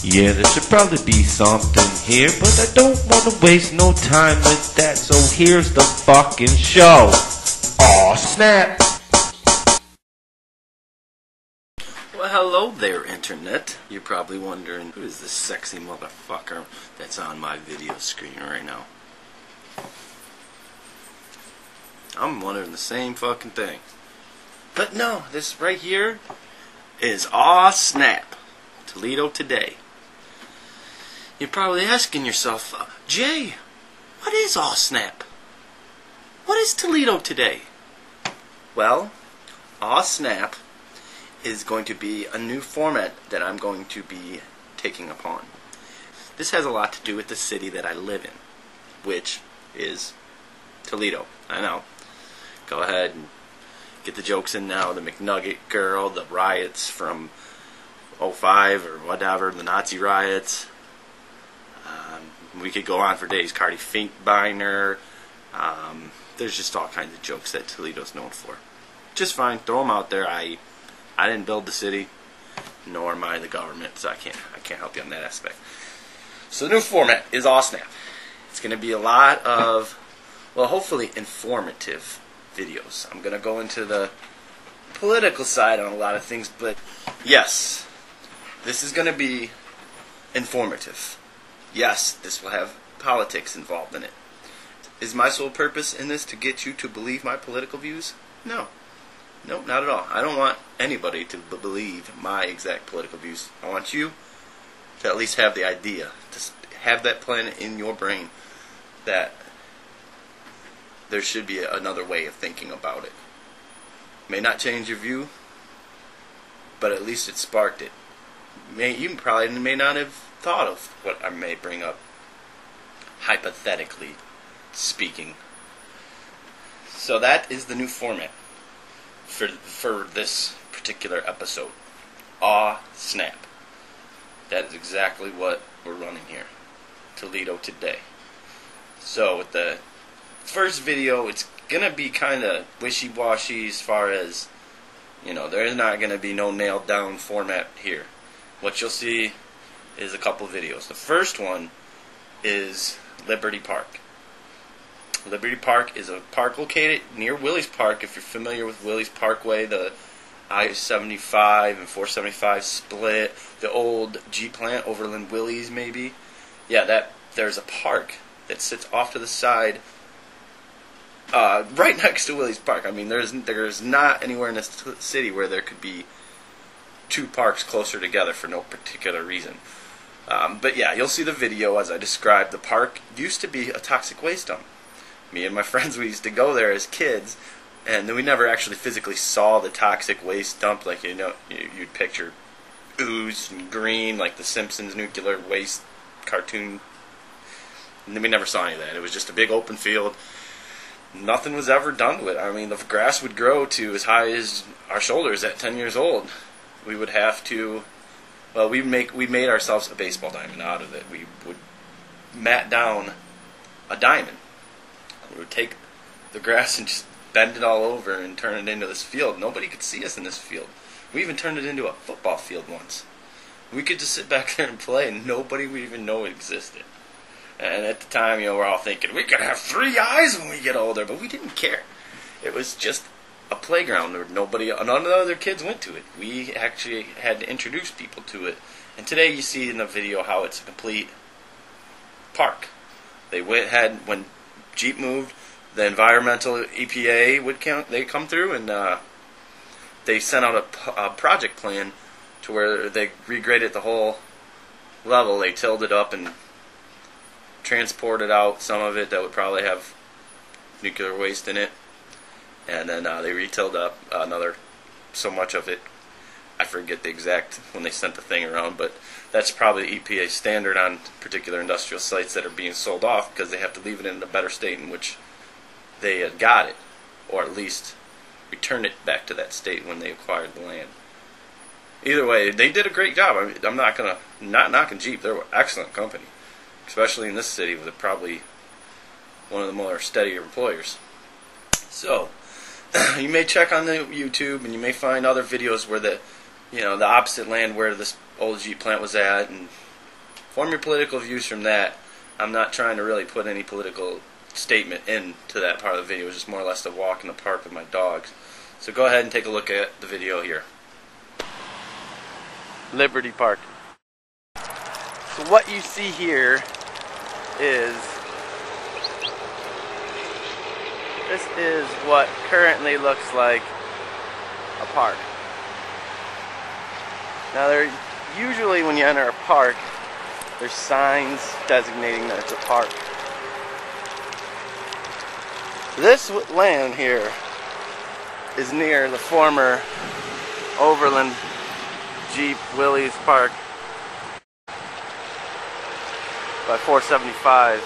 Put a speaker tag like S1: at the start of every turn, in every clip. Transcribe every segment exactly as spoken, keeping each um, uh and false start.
S1: Yeah, there should probably be something here, but I don't want to waste no time with that, so here's the fucking show. Aw, snap.
S2: Well, hello there, Internet. You're probably wondering, who is this sexy motherfucker that's on my video screen right now? I'm wondering the same fucking thing. But no, this right here is Aw Snap, Toledo Today. You're probably asking yourself, uh, Jay, what is Aw Snap? What is Toledo Today? Well, Aw Snap is going to be a new format that I'm going to be taking upon. This has a lot to do with the city that I live in, which is Toledo. I know. Go ahead and get the jokes in now. The McNugget girl, the riots from oh five or whatever, the Nazi riots. Um, we could go on for days. Cardi Finkbeiner. Um, there's just all kinds of jokes that Toledo's known for. Just fine. Throw them out there. I I didn't build the city, nor am I the government, so I can't I can't help you on that aspect. So the new format is Aw Snap. It's going to be a lot of, well, hopefully informative videos. I'm going to go into the political side on a lot of things, but yes, this is going to be informative. Yes, this will have politics involved in it. Is my sole purpose in this to get you to believe my political views? No. No, not at all. I don't want anybody to b- believe my exact political views. I want you to at least have the idea, to have that plan in your brain that there should be another way of thinking about it. May not change your view, but at least it sparked it. May, you probably may not have thought of what I may bring up, hypothetically speaking. So that is the new format for for this particular episode. Aw Snap. That is exactly what we're running here. Toledo Today. So with the first video, it's gonna be kind of wishy-washy as far as, you know, there is not gonna be no nailed down format here. What you'll see is a couple videos. The first one is Liberty Park. Liberty Park is a park located near Willys Park. If you're familiar with Willys Parkway, the I seventy-five and four seventy-five split, the old Jeep plant, Overland Willys maybe. Yeah, that there's a park that sits off to the side, uh, right next to Willys Park. I mean, there's there's not anywhere in this t- city where there could be two parks closer together for no particular reason. Um, but yeah, you'll see the video as I described. The park used to be a toxic waste dump. Me and my friends, we used to go there as kids, and we never actually physically saw the toxic waste dump like, you know, you'd picture ooze and green like the Simpsons nuclear waste cartoon. And we never saw any of that. It was just a big open field. Nothing was ever done with it. I mean, the grass would grow to as high as our shoulders at ten years old. We would have to, well, we make we made ourselves a baseball diamond out of it. We would mat down a diamond. We would take the grass and just bend it all over and turn it into this field. Nobody could see us in this field. We even turned it into a football field once. We could just sit back there and play, and nobody would even know it existed. And at the time, you know, we're all thinking, we could have three eyes when we get older, but we didn't care. It was just a playground where nobody, none of the other kids went to it. We actually had to introduce people to it. And today you see in the video how it's a complete park. They went had when Jeep moved, the environmental E P A would count. They come through and uh, they sent out a, a project plan to where they regraded the whole level. They tilled it up and transported out some of it that would probably have nuclear waste in it, and then uh, they retilled up another so much of it. I forget the exact when they sent the thing around, but that's probably E P A standard on particular industrial sites that are being sold off because they have to leave it in a better state in which they had got it, or at least return it back to that state when they acquired the land. Either way, they did a great job. I mean, I'm not gonna not knocking Jeep; they're an excellent company, especially in this city with probably one of the more steadier employers. So you may check on the YouTube and you may find other videos where the, you know, the opposite land where this old Jeep plant was at, and Form your political views from that. I'm not trying to really put any political statement into that part of the video. It's just more or less to walk in the park with my dogs. So go ahead and take a look at the video here. Liberty Park. So what you see here is, this is what currently looks like a park. Now there, usually when you enter a park, there's signs designating that it's a park. This land here is near the former Overland Jeep Willys Park by four seventy-five,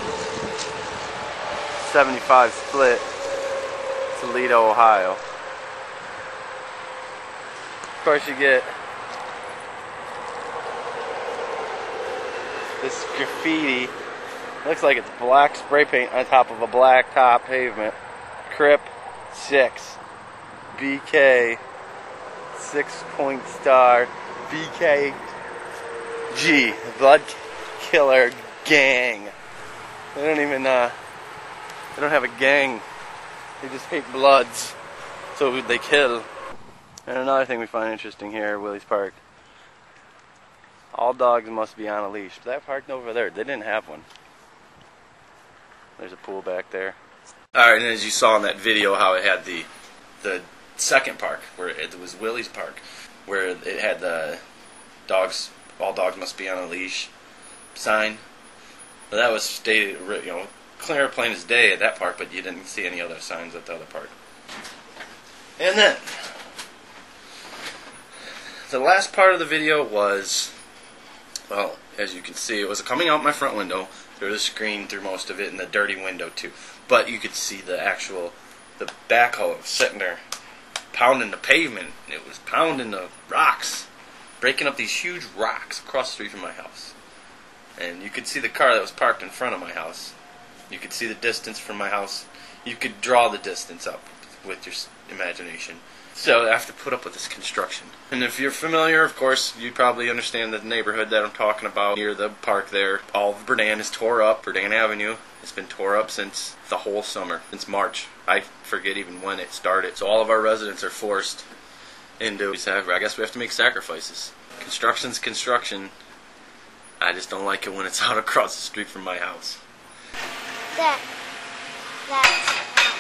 S2: seventy-five split, Toledo, Ohio. Of course you get this graffiti. Looks like it's black spray paint on top of a black top pavement. Crip six. B K six point star. B K G. Blood Killer Gang. They don't even, uh, they don't have a gang. They just hate bloods. So they kill. And another thing we find interesting here at Willys Park. All dogs must be on a leash. That park over there, they didn't have one. There's a pool back there. Alright, and as you saw in that video how it had the the second park, where it was Willys Park, where it had the dogs, all dogs must be on a leash sign. Well, that was stated, you know, clear plain as day at that park, but you didn't see any other signs at the other park. And then, the last part of the video was, well, as you can see, it was coming out my front window. There was a screen through most of it, and the dirty window too. But you could see the actual, the backhoe sitting there, pounding the pavement. It was pounding the rocks, breaking up these huge rocks across the street from my house. And you could see the car that was parked in front of my house. You could see the distance from my house. You could draw the distance up with your imagination. So I have to put up with this construction. And if you're familiar, of course, you probably understand the neighborhood that I'm talking about near the park there. All of Berdan is tore up. Berdan Avenue has been tore up since the whole summer, since March. I forget even when it started. So all of our residents are forced into, I guess we have to make sacrifices. Construction's construction. I just don't like it when it's out across the street from my house.
S3: That, that's...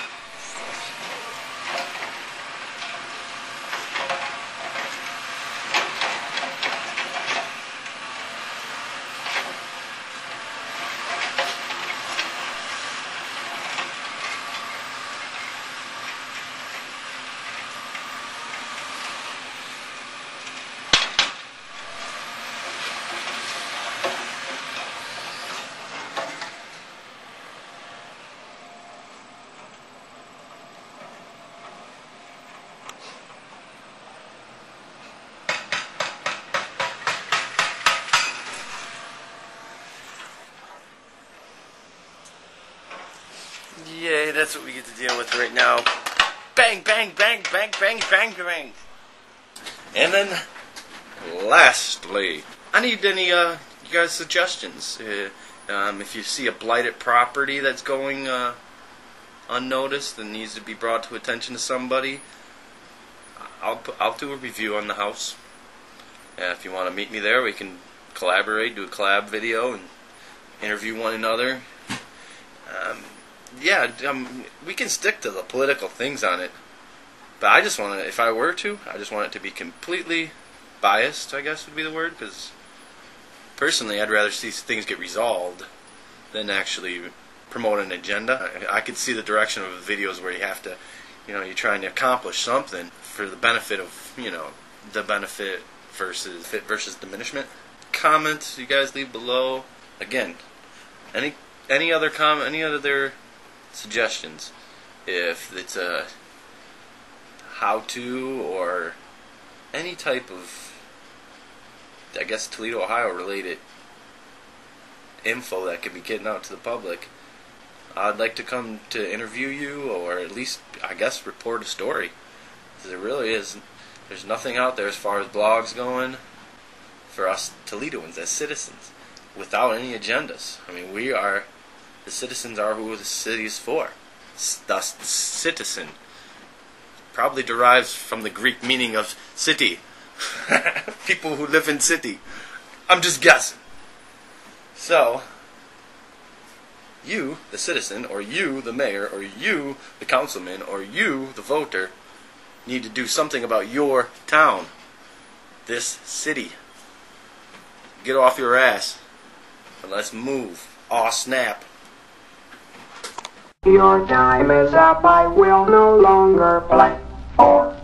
S2: Yay, that's what we get to deal with right now. Bang, bang, bang, bang, bang, bang, bang. And then, lastly, I need any, uh, you guys' suggestions. Uh, um, if you see a blighted property that's going, uh, unnoticed and needs to be brought to attention to somebody, I'll, I'll do a review on the house. Uh, if you want to meet me there, we can collaborate, do a collab video, and interview one another. Um... Yeah, um, we can stick to the political things on it, but I just want to, if I were to, I just want it to be completely biased, I guess would be the word, because personally I'd rather see things get resolved than actually promote an agenda. I, I could see the direction of videos where you have to, you know, you're trying to accomplish something for the benefit of, you know, the benefit versus fit versus diminishment. Comments you guys leave below. Again, any any other comment, any other suggestions, if it's a how-to or any type of, I guess, Toledo, Ohio related info that could be getting out to the public, I'd like to come to interview you, or at least, I guess, report a story. Because there really is, there's nothing out there as far as blogs going for us Toledoans as citizens. without any agendas. I mean, we are, the citizens are who the city is for. Thus, citizen probably derives from the Greek meaning of city. People who live in city. I'm just guessing. So, you, the citizen, or you, the mayor, or you, the councilman, or you, the voter, need to do something about your town, this city. Get off your ass and let's move. Aw, snap.
S4: Your time is up, I will no longer play. Or